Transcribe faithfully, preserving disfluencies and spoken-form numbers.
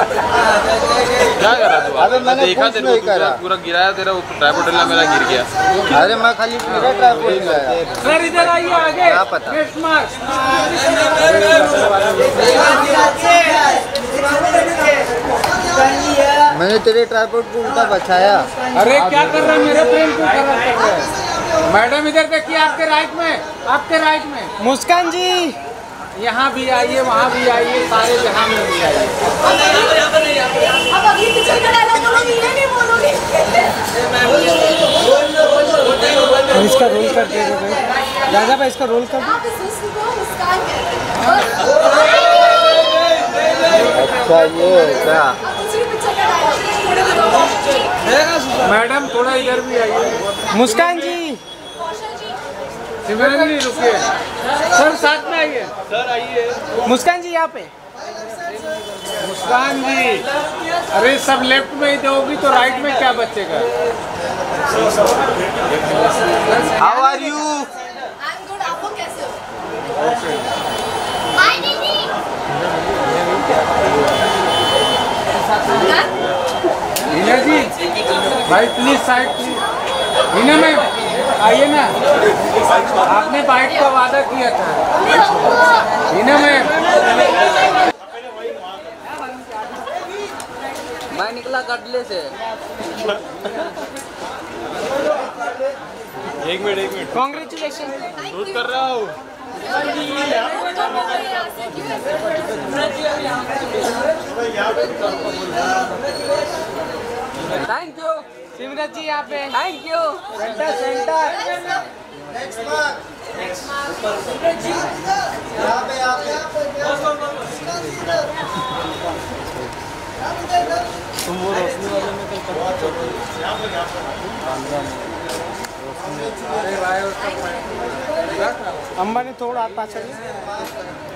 क्या कर रहा तू? अबे मैंने देखा तेरे को पूरा गिराया, तेरा ट्राइपॉड मेरा गिर गया। अरे मैं खाली पूरा ट्राइपॉड गिराया। सर इधर आइए आगे। क्या पता? मैंने तेरे ट्राइपॉड को उल्टा बचाया। अरे क्या कर रहा है, मेरे फ्रेंड को खराब कर रहा है। मैडम इधर देखिए, आपके राइट में, आपके राइट में। मुस्कान जी यहाँ भी आइए, वहाँ भी आइए, सारे जहाँ में भी आइए। अब अगली पिक्चर का डायलॉग बोलोगी, ये नहीं बोलोगी। इसका रोल कर दे दादा भाई, इसका रोल कर दो। अच्छा ये क्या? मैडम थोड़ा इधर भी आइए। मुस्कान जी, सिमरन जी रुकिए। सर साथ में आइए। सर आइए। मुस्कान जी यहाँ पे। मुस्कान जी, अरे सब लेफ्ट में ही दोगी तो राइट में क्या बचेगा? How are you? I am good, आप लोग कैसे हो? हाय दीदी। हीना जी, भाई please side please. Heena ma'am आइए ना, आपने बाइक का वादा किया था। हीना मैम, मैं निकला गड्ढे से। एक मिनट एक मिनट, कॉन्ग्रेचुलेशन। शूट कर रहा हूँ। थैंक यू सिमरन जी यहाँ पे। Thank you. Centre centre. यहाँ पे यहाँ पे तुम वो रोशनी वाले में कल अंबा ने थोड़ा हाथ पाछा